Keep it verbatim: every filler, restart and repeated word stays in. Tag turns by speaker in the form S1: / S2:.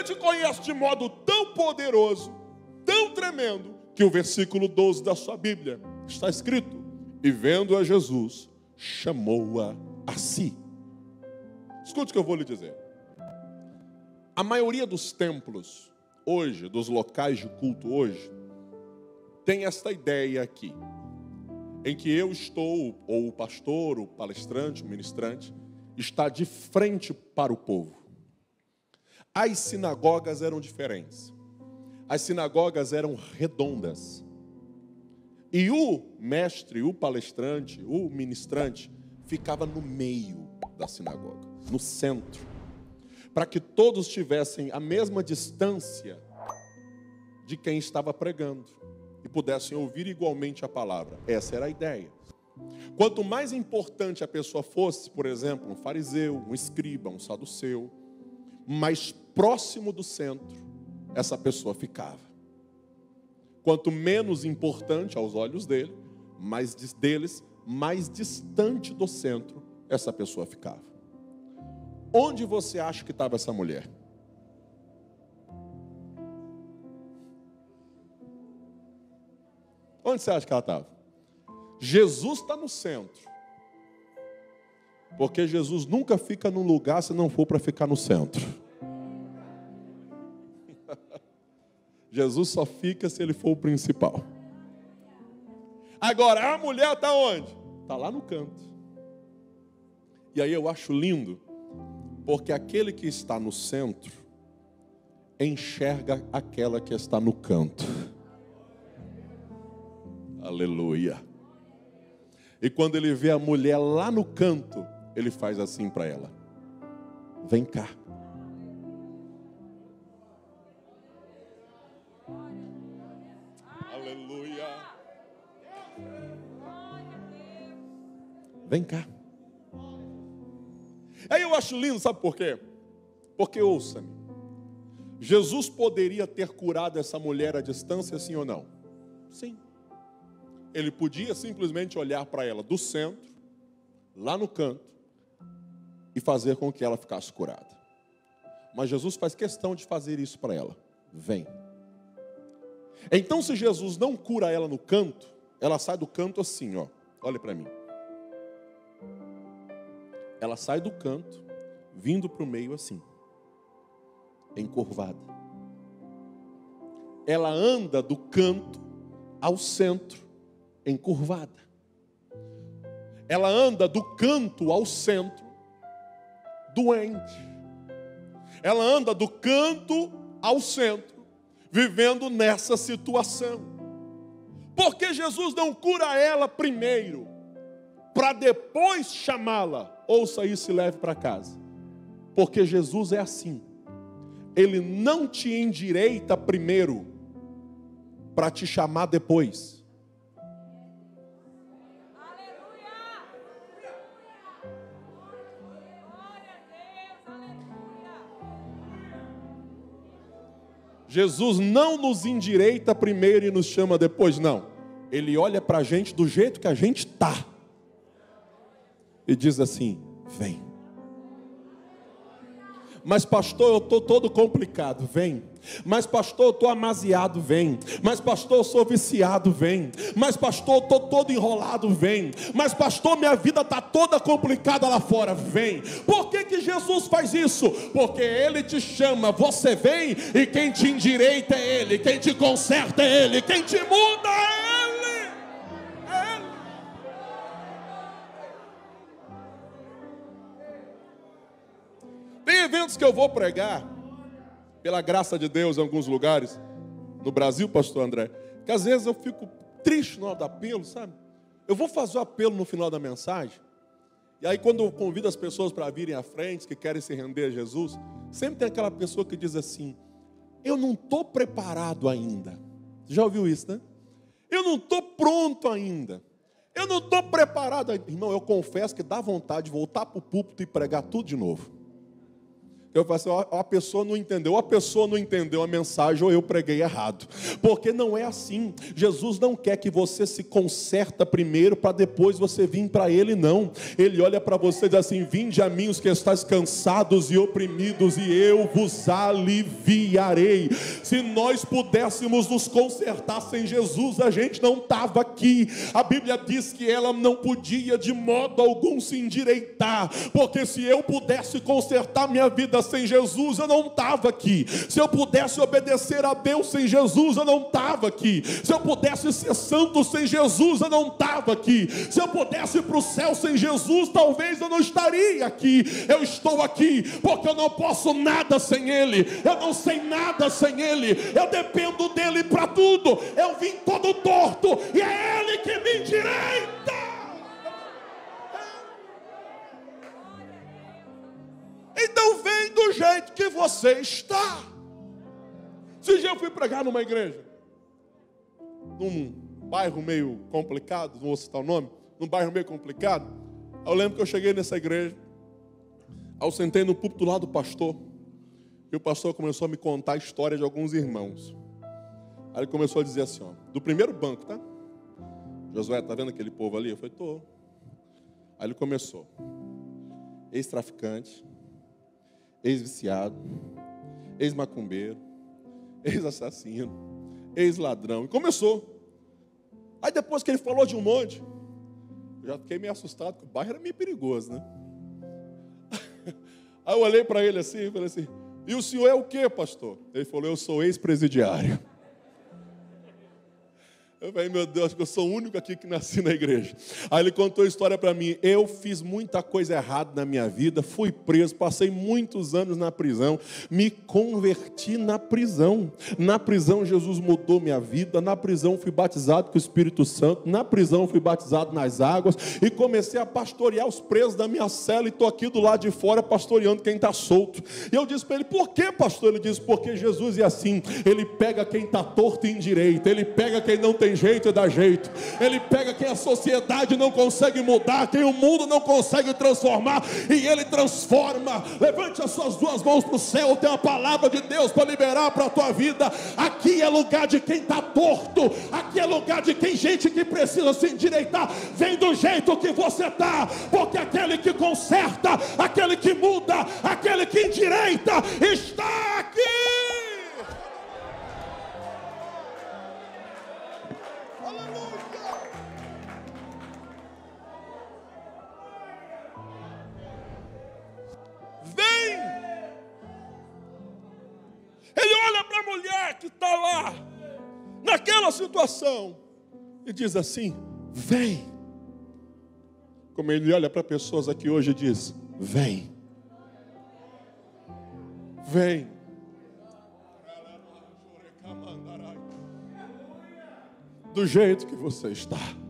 S1: te conhece de modo tão poderoso, tão tremendo, que o versículo doze da sua Bíblia está escrito: e vendo a Jesus, chamou-a a si. Escute o que eu vou lhe dizer. A maioria dos templos hoje, dos locais de culto hoje, tem esta ideia aqui, em que eu estou, ou o pastor, o palestrante, o ministrante, está de frente para o povo. As sinagogas eram diferentes. As sinagogas eram redondas. E o mestre, o palestrante, o ministrante, ficava no meio da sinagoga, no centro, para que todos tivessem a mesma distância de quem estava pregando e pudessem ouvir igualmente a palavra. Essa era a ideia. Quanto mais importante a pessoa fosse, por exemplo, um fariseu, um escriba, um saduceu, mais próximo do centro essa pessoa ficava. Quanto menos importante aos olhos dele, mais deles, mais distante do centro essa pessoa ficava. Onde você acha que estava essa mulher? Onde você acha que ela estava? Jesus está no centro. Porque Jesus nunca fica num lugar se não for para ficar no centro. Jesus só fica se ele for o principal. Agora, a mulher está onde? Está lá no canto. E aí eu acho lindo, porque aquele que está no centro enxerga aquela que está no canto. Aleluia. E quando ele vê a mulher lá no canto, ele faz assim para ela: vem cá. Aleluia. Vem cá. Aí eu acho lindo, sabe por quê? Porque, ouça-me, Jesus poderia ter curado essa mulher à distância, sim ou não? Sim. Ele podia simplesmente olhar para ela do centro, lá no canto, e fazer com que ela ficasse curada. Mas Jesus faz questão de fazer isso para ela. Vem. Então, se Jesus não cura ela no canto, ela sai do canto assim, ó. Olha para mim. Ela sai do canto, vindo para o meio assim, encurvada. Ela anda do canto ao centro, encurvada. Ela anda do canto ao centro, doente. Ela anda do canto ao centro, vivendo nessa situação. Porque Jesus não cura ela primeiro, para depois chamá-la. Ouça isso e leve para casa. Porque Jesus é assim. Ele não te endireita primeiro, para te chamar depois. Jesus não nos endireita primeiro e nos chama depois, não. Ele olha para a gente do jeito que a gente está. E diz assim: vem. Mas pastor, eu estou todo complicado, vem. Mas pastor, eu estou amaziado, vem. Mas pastor, eu sou viciado, vem. Mas pastor, eu estou todo enrolado, vem. Mas pastor, minha vida está toda complicada lá fora, vem. Por que que Jesus faz isso? Porque Ele te chama, você vem, e quem te endireita é Ele, quem te conserta é Ele, quem te muda é Ele. É Ele. Tem eventos que eu vou pregar, pela graça de Deus, em alguns lugares, no Brasil, pastor André, que às vezes eu fico triste na hora do apelo, sabe? Eu vou fazer o apelo no final da mensagem, e aí quando eu convido as pessoas para virem à frente, que querem se render a Jesus, sempre tem aquela pessoa que diz assim: eu não estou preparado ainda. Já ouviu isso, né? Eu não estou pronto ainda. Eu não estou preparado ainda. Irmão, eu confesso que dá vontade de voltar para o púlpito e pregar tudo de novo. Eu falo assim, ó, a pessoa não entendeu, ou a pessoa não entendeu a mensagem, ou eu preguei errado. Porque não é assim. Jesus não quer que você se conserta primeiro, para depois você vir para Ele, não. Ele olha para você e diz assim, vinde a mim os que estáis cansados e oprimidos, e eu vos aliviarei. Se nós pudéssemos nos consertar sem Jesus, a gente não estava aqui. A Bíblia diz que ela não podia de modo algum se endireitar, porque se eu pudesse consertar minha vida sem Jesus, eu não estava aqui. Se eu pudesse obedecer a Deus sem Jesus, eu não estava aqui. Se eu pudesse ser santo sem Jesus, eu não estava aqui. Se eu pudesse ir para o céu sem Jesus, talvez eu não estaria aqui. Eu estou aqui porque eu não posso nada sem Ele, eu não sei nada sem Ele, eu dependo dEle para tudo. Eu vim todo torto e é Ele que me endireita. Então vem do jeito que você está. Esse dia eu fui pregar numa igreja, num bairro meio complicado, não vou citar o nome, num bairro meio complicado. Eu lembro que eu cheguei nessa igreja, aí eu sentei no púlpito lá do pastor, e o pastor começou a me contar a história de alguns irmãos. Aí ele começou a dizer assim, ó, do primeiro banco, tá? Josué, tá vendo aquele povo ali? Eu falei, tô. Aí ele começou, ex-traficante, ex-viciado, ex-macumbeiro, ex-assassino, ex-ladrão. E começou. Aí depois que ele falou de um monte, eu já fiquei meio assustado, porque o bairro era meio perigoso, né? Aí eu olhei para ele assim e falei assim, e o senhor é o quê, pastor? Ele falou, eu sou ex-presidiário. Eu falei, meu Deus, acho que eu sou o único aqui que nasci na igreja. Aí ele contou a história para mim. Eu fiz muita coisa errada na minha vida, fui preso, passei muitos anos na prisão, me converti na prisão. Na prisão Jesus mudou minha vida, na prisão fui batizado com o Espírito Santo, na prisão fui batizado nas águas e comecei a pastorear os presos da minha cela e estou aqui do lado de fora pastoreando quem está solto. E eu disse para ele, por que, pastor? Ele disse, porque Jesus é assim, ele pega quem está torto e endireita, ele pega quem não tem jeito e dá jeito, ele pega quem a sociedade não consegue mudar, quem o mundo não consegue transformar, e ele transforma. Levante as suas duas mãos para o céu, tem uma palavra de Deus para liberar para a tua vida. Aqui é lugar de quem está torto, aqui é lugar de quem, gente que precisa se endireitar. Vem do jeito que você está, porque aquele que conserta, aquele que muda, aquele que endireita está aqui. Ele olha para a mulher que está lá, naquela situação, e diz assim, vem. Como ele olha para pessoas aqui hoje e diz, vem. Vem. Do jeito que você está.